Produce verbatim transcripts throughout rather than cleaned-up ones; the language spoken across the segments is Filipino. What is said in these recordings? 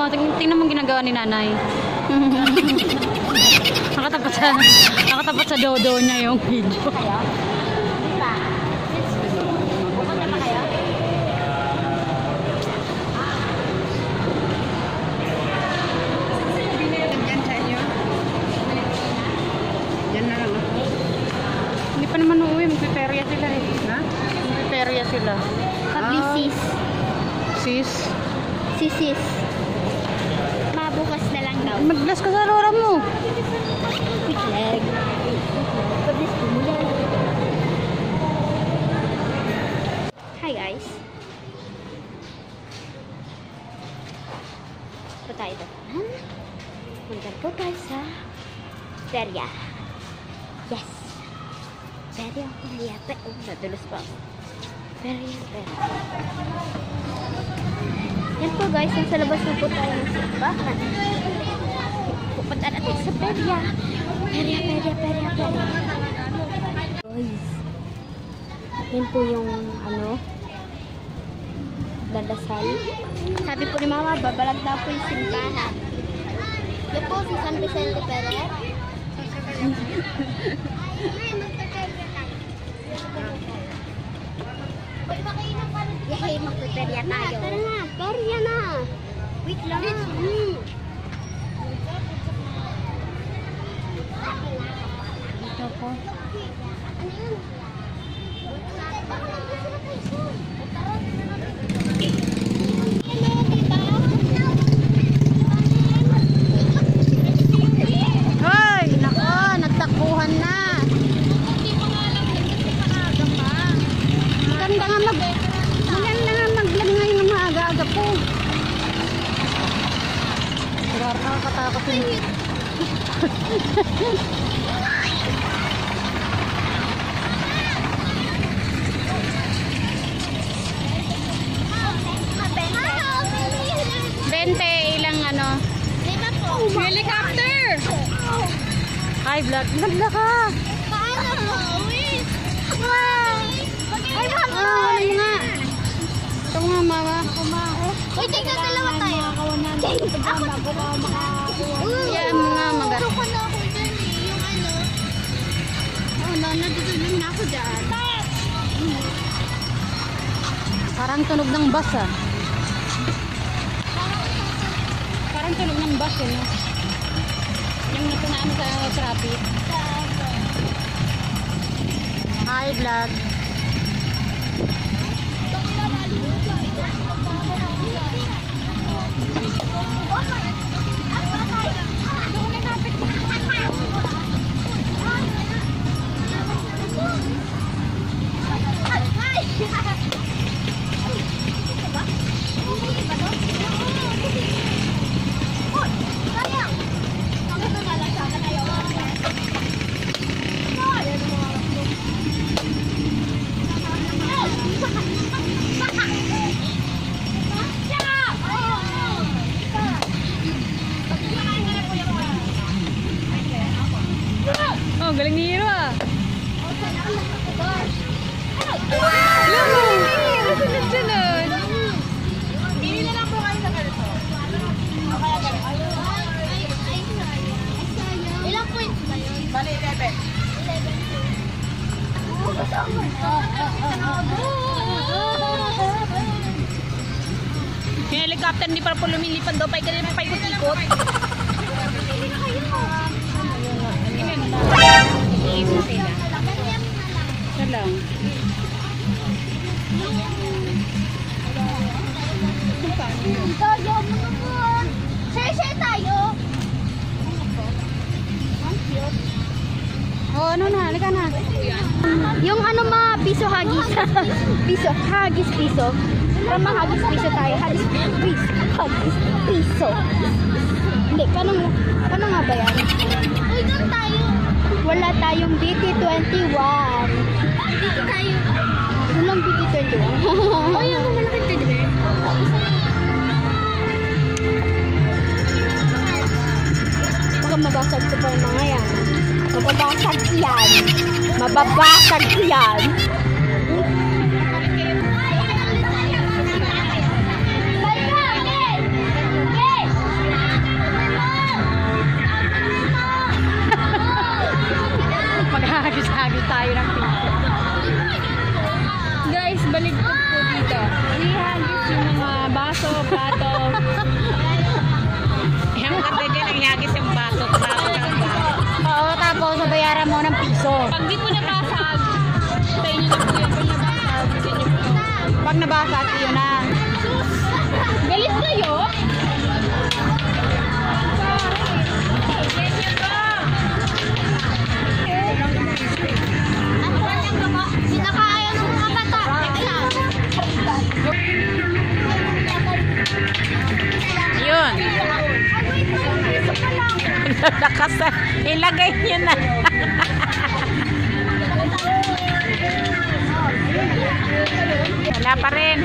mo, tingnan mo ginagawa ni nanay. Nakatapat sa, nakatapat sa dodo niya yung video. Hindi pa naman uuwi, magpiperya sila eh. Ha? Magpiperya sila. Sabi sis. Sis? Sisis. Mabukas na lang daw. Mag-glass ka sa lora mo. Quick leg. Pablis ko mula. Hi guys. Po tayo doon. Punta po tayo sa Perya. Yes. Perya, Perya, Perya. Oh, nadulas pa ako. Perya, Perya. Yan po guys, nasa labas na po tayo ng simbahan. Pupunta natin sa Perya. Perya, Perya, Perya, Perya. Guys, yan po yung ano, dadasal. Sabi po ni Mama, babalag daw po yung simbahan. Yan po si San Vicente Perez. Yay, magpiperya tayo. Tara na, perya na. Wait lang. Hmm. Dito po. Hoy, nako, nagtakbuhan na. Maganda nga mag maganda nga mag-vlog ngayon ng maaga-aga po. Nakakatakot yun. Bente, ilang ano? Lima po. Helicopter! Hi, vlog. Vlog ka! Paano mo? Wait. Wow. Ay, mama. Ah, ano nga? Ito nga, mama. Wait, tingnan dalawa tayo. Ako. Yan mga maga. Ako na ako dyan eh. Yung ano. Oh, no, natutulog na ako dyan. Parang tunog ng bus ah. Parang tunog ng bus yun. Yung natunaan sa traffic. Hi, vlog. Oh, galing ni Hiro ah. Alam mo, sunod-sunod. Bili na lang po kayo sa ganito. Ilang points ba yun? Bali, eleven. Yung helicopter hindi para po lumilipad daw pa ikot pa ikot-ikot. Iisa sila. Isa lang. Tayo, mga po. Share-share tayo. Oh, ano na? Halika na. Yung ano mga piso hagis. Piso. Hagis piso. Para mga hagis piso tayo. Hagis piso. Hagis piso. Hindi. Paano, paano nga ba yan? Uy, doon tayo. Wala tayong B T twenty-one. Dito tayo. Walang B T twenty-one. Oh, yung malaki ka din. Baka mabasag ko pa yung mga yan. Mababasag yan. Mababasag yan. tayo ng piso. Guys, baligtad po dito. Ihagis yung mga baso, plato. Yung ganda dyan, ihagis yung baso. Plato ng baso. Oo, tapos nabayaran mo ng piso. Pag di po nabasag, sa inyo na po yung pag nabasag, sa inyo po. Pag nabasa, yun na. Galit kayo? Sinakaayan ng mga bata. Yun. Lakas na. Ilagay nyo na. Wala pa rin.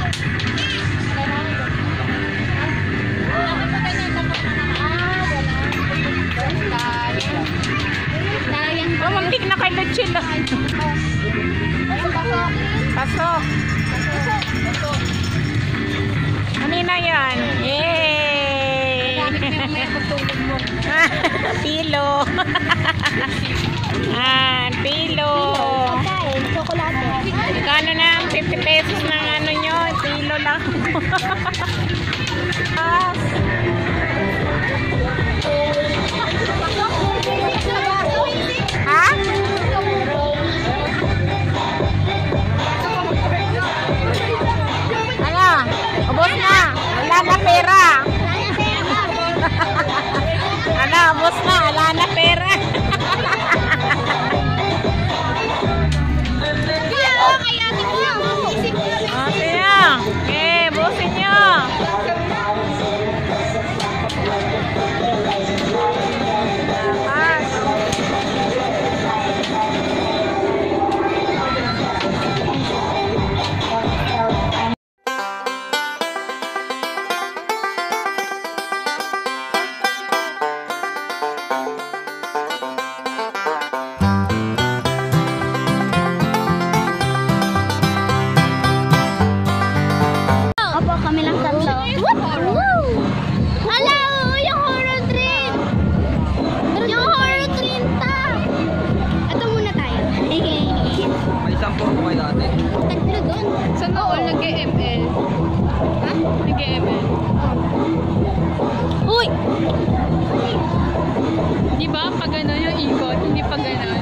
Oh, muntik na kay Luchilo. Pasok. Kanina yan. Yay! Pilo. Ah, pilo. Kano na fifty pesos ng ano nyo? Pilo lang. Ah. Ha? Ano? Ubos na. Wala na pera. Ano? Ubos na. Wala na pera. Okay na. Eh, busin nyo. Lakas. Opo, kami lang tatlo. Woo! Hala, yung horror train! Yung horror train ta! Ito muna tayo. May isang po ko kayo dati. Tatlo doon. Sa noon, nag-M L. Ha? Nag-M L. Uy! Di ba? Pag ano yung ikot, hindi pa ganon.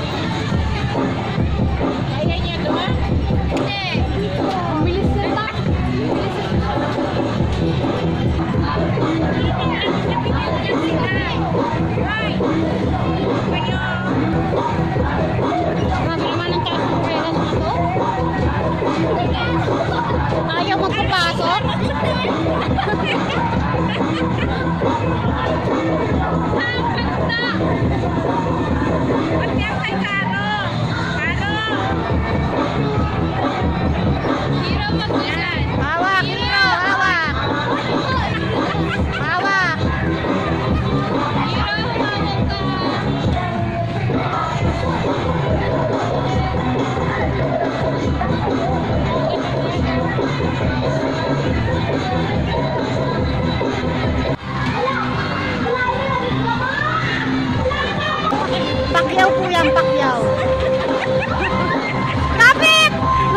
Kaya niya doon? Hindi. Bilis na ta. Grabe naman ang taas ng pera na to. Ayaw magpapasok. Hiro mag-yan. Hawak, hiro, hawak. Hawak. Hiro, humawag ka. Pakyaw po yan, pakyaw. Kapit!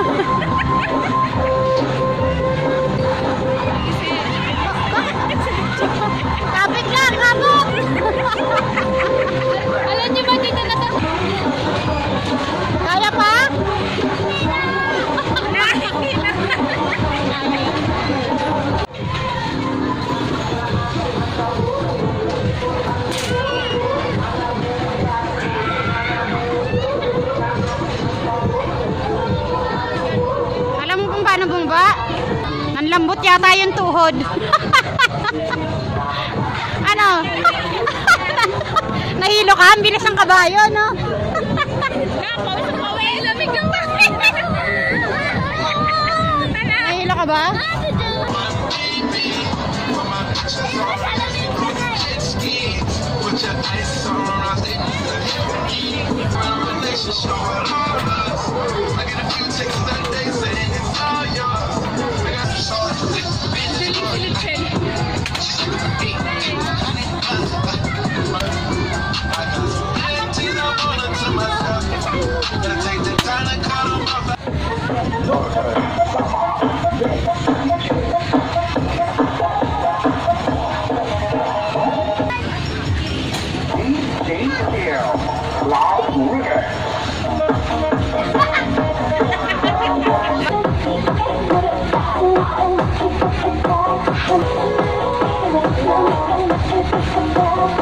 Kapit lang, kapit! Alam niyo ba dito na to? Kaya pa? Alam mo kung paano bumaba? Nanlambot yata yung tuhod. Ano? Nahilo ka? Ang bilis ng kabayo, no? Lamig ang bakit. Nahilo ka ba? Silig-silig siya. Thank you.